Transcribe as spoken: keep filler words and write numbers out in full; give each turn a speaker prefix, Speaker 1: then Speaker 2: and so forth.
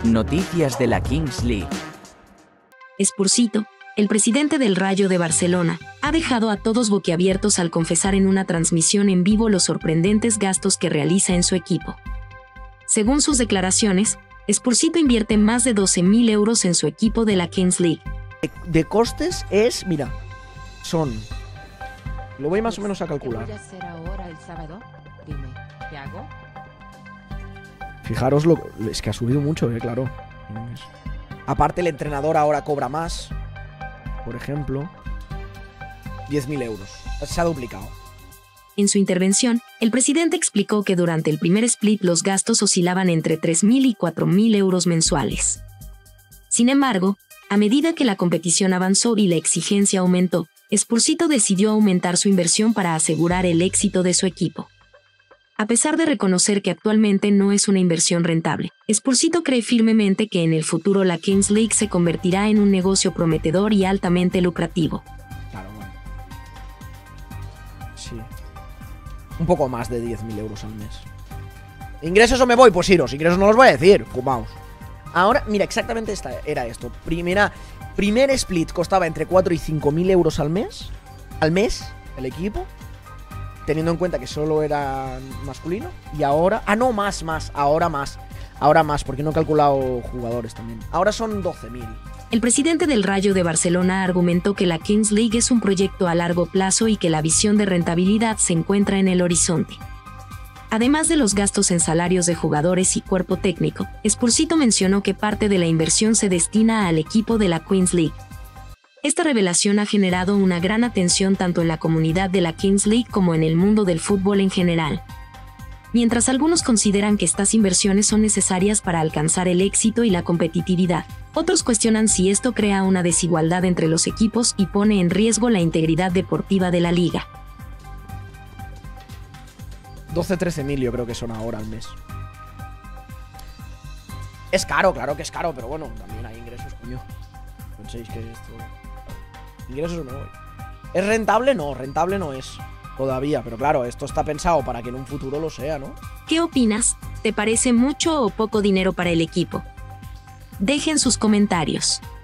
Speaker 1: Noticias de la Kings League.
Speaker 2: Spursito, el presidente del Rayo de Barcelona, ha dejado a todos boquiabiertos al confesar en una transmisión en vivo los sorprendentes gastos que realiza en su equipo. Según sus declaraciones, Spursito invierte más de doce mil euros en su equipo de la Kings League.
Speaker 3: De costes es, mira, son... Lo voy más o menos a calcular.
Speaker 4: ¿Qué voy a hacer ahora el sábado? Dime, ¿qué hago?
Speaker 3: Fijaros, lo, es que ha subido mucho, eh, claro. Aparte el entrenador ahora cobra más. Por ejemplo, diez mil euros. Se ha duplicado.
Speaker 2: En su intervención, el presidente explicó que durante el primer split los gastos oscilaban entre tres mil y cuatro mil euros mensuales. Sin embargo, a medida que la competición avanzó y la exigencia aumentó, Spursito decidió aumentar su inversión para asegurar el éxito de su equipo. A pesar de reconocer que actualmente no es una inversión rentable, Spursito cree firmemente que en el futuro la Kings League se convertirá en un negocio prometedor y altamente lucrativo.
Speaker 3: Claro, bueno. Sí. Un poco más de diez mil euros al mes. ¿Ingresos o me voy? Pues iros, ingresos no los voy a decir, fumaos. Ahora, mira, exactamente esta era esto. Primera, primer split costaba entre cuatro y cinco mil euros al mes. Al mes, el equipo. Teniendo en cuenta que solo era masculino. Y ahora... Ah, no, más, más. Ahora más. Ahora más, porque no he calculado jugadores también. Ahora son doce mil.
Speaker 2: El presidente del Rayo de Barcelona argumentó que la Kings League es un proyecto a largo plazo y que la visión de rentabilidad se encuentra en el horizonte. Además de los gastos en salarios de jugadores y cuerpo técnico, Spursito mencionó que parte de la inversión se destina al equipo de la Kings League. Esta revelación ha generado una gran atención tanto en la comunidad de la Kings League como en el mundo del fútbol en general. Mientras algunos consideran que estas inversiones son necesarias para alcanzar el éxito y la competitividad, otros cuestionan si esto crea una desigualdad entre los equipos y pone en riesgo la integridad deportiva de la liga.
Speaker 3: doce, trece mil yo creo que son ahora al mes. Es caro, claro que es caro, pero bueno, también hay ingresos, coño. Penséis que esto... Ingresos no voy. ¿Es rentable? No, rentable no es todavía, pero claro, esto está pensado para que en un futuro lo sea, ¿no?
Speaker 2: ¿Qué opinas? ¿Te parece mucho o poco dinero para el equipo? Dejen sus comentarios.